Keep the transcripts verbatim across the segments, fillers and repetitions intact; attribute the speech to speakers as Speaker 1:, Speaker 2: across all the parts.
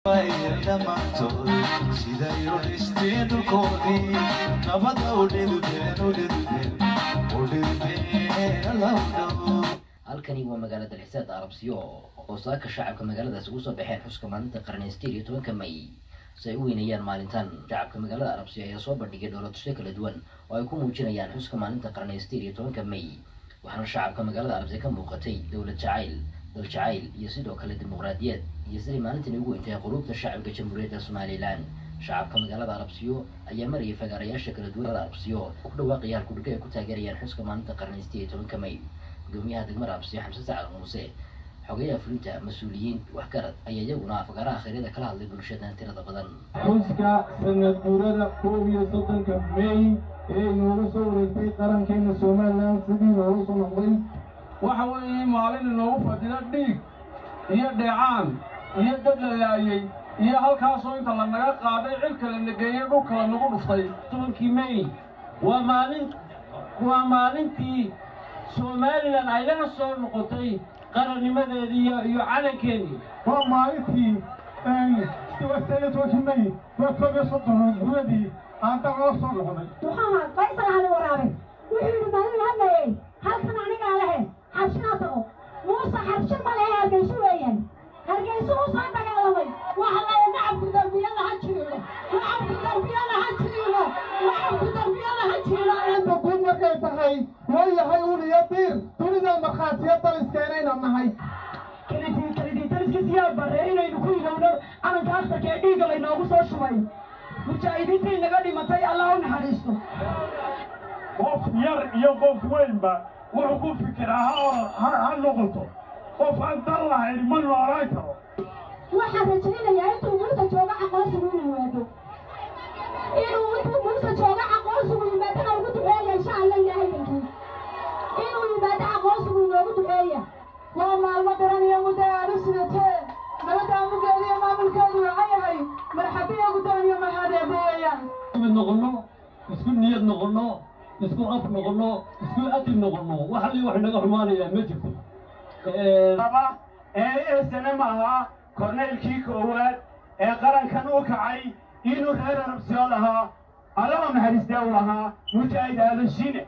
Speaker 1: halkani waa magaalada Lixsaad Arabsiyo oo saaka shacabka magaaladaas ugu soo baxeen xuska maalinta qarnaystiir iyo tobanka May si ay u weynayaan maalintan. Shacabka magaalada Arabsiyo ayaa soo bandhigay dowlad kala duwan oo ay ku muujinayaan xuska maalinta qarnaystiir iyo tobanka May. waxaana shacabka magaalada Arabsiyo ka muuqatay dowlad jacayl dal jacayl iyo sidoo kale dimuqraadiyad iyo sidii maalintan ugu intay qulubta shacabka jamhuuriyadda Soomaaliland. shacabka magaalada Arabsiyo ayaa mariyay fagaarayaasha kala duwan Arabsiyo ku dhawaaqayaan ku dhigay ku taageerayaan xuska maalinta qarnaystiir iyo tobanka May. gudoomiyaha degmada Arabsiyo Xamse Sacal Muuse xogeyaha fulinta mas'uuliyiin wax garad ayaa iyaguna fagaaraha khayriida kala hadlay bulshada tirada badan.
Speaker 2: xuska sanad guurada koob iyo soddonka May ee inooga soo wareegtay qarankeena Soomaaliland sidii loogu soo noqday waxa weeye maalin inoogu fadhida dhiig iyo dheecaan iyo dad la laayay iyo halkaasoo inta la naga qaaday cilka la nageeyay dhulka la nagu dhuftay. tobankii May waa maalin waa maalintii Soomaaliland ay laga soo noqotay qarannimadeedii iyo calankeedii. waa maalintii siwasayda tobankii May waa koob iyo soddon guuradii aan dagalo soo noqday.
Speaker 3: Muhammad Faisal Ali Waraabe wuxuu yidhi maalin hadlayay halkan anigaa lehe xabshinaa tago muuse xabshin ma lehe hargeysu weeyaan hargeysu u soo dagaalamay waxa laga nacabku darbiyada ha jiiro nacabku darbiyada ha jiiro nacabku darbiyada ha jiiro
Speaker 2: inta guud markay tahay waayahay uliya diir dunida markhaatiya daliskeenayna nahay
Speaker 3: kalidii kalidii daliskiisiyaa bare inaynu ku ilowno calanka akhtarka ee dhiigga laynoogu soo shubay mujaahidiintii naga dhimatay allah u naxariisto.
Speaker 2: qof yar iyo qof weynba wuxuu ku fikiraa ha noqoto qof aan dan lahayn ma noolaan karo.
Speaker 3: waxaan rajaynayaa intuu muuse jooga aqoonsigu inuu yimaado inuu intuu muuse jooga aqoonsigu yimaadana ugu duceeya insha allah ilaahay dankii inuu yimaado aqoonsigu inoogu duceeya. waa maalmo daran iyo muddo aad u sidatee nabadda amugeeda iyo maamulkeedu waxaa yahay marxabiya guddooniyo mahadeebo weeyaan.
Speaker 2: mid noqono isku niyad noqono isku af noqono isku adil noqono waxa li wax naga xumaanaya ma jirto. aba ee sana maaha korneelkii koowaad ee qarankan u kacay inuu reer Arabsiyo lahaa allaha naxariistay u lahaa mujaahid aadashine.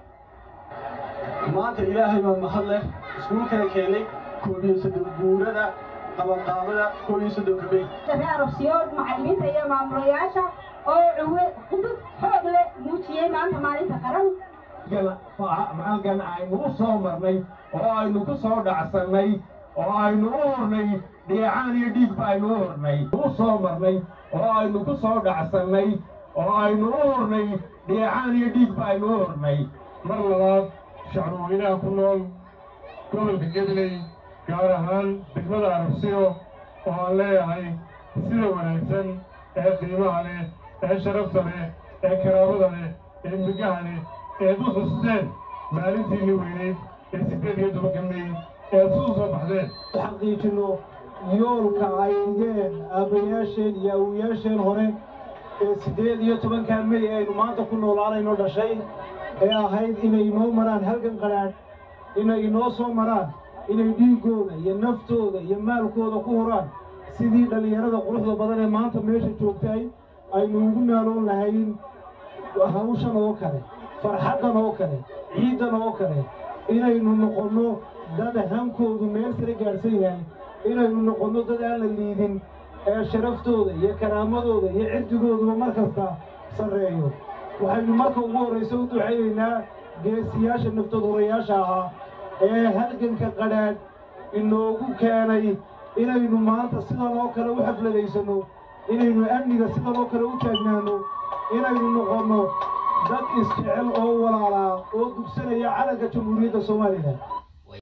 Speaker 2: maanta ilaahay baa mahad leh isku kala keenay koob iyo soddon guurada qabanqaabada koob iyo soddonka May.
Speaker 3: reer Arabsiyo macallimiinta iyo maamulayaasha oo uwe hudud xoog leh muujiyay maanta maalinta qaran.
Speaker 2: macalkan aynu u soo marnay oo aynu ku soo dhacsanay oo aynu u hurnay dheecaan iyo dhiigba aynu u hurnay u soo marnay oo aynu ku soo dhacsanay oo aynu u hurnay dheecaan iyo dhiigba aynu u hurnay. mar labaad shacbweynaha ku nool gobolka Gabiley gaar ahaan degmada Arabsiyo oo aan leeyahay sida wanaagsan ee qiimaha leh ee sharafta leh ee karaamada leh ee migaha leh ee u xusteen maalintiinii weyneyd ee sideed iyo tobanka May ee isu soo baxdeen. xaqiijino yoolka ay dhigeen aabayaasheen iyo awowayaasheen hore ee sideed iyo tobanka May aynu maanta ku noolaanayno dhashay ee ahayd inay inoo maraan halgan qaraadh inay inoo soo maraan inay dhiiggooda iyo naftooda iyo maalkooda ku huraan sidii dhallinyarada quruxda badan ee maanta meesha joogtay aynu ugu naaloon lahayn hawshan oo kale farxaddan oo kale ciidan oo kale inaynu noqonno dad hankoodu meel sare gaadhsan yahay inaynu noqonno dad aan la liidin ee sharaftooda iyo karaamadooda iyo cirdigooduba mar kasta sarreeyo. waxaynu marka ugu horraysa u ducaynaynaa geesiyaasha naftaduurayaasha ahaa ee halganka qadhaadh inoogu keenay inaynu maanta sidan oo kale u xafladaysanno inaynu amniga sidan oo kale u taagnaano inaynu noqonno dad isjecel oo walaalaa oo dugsanaya calanka jamhuuriyadda Soomaaliland.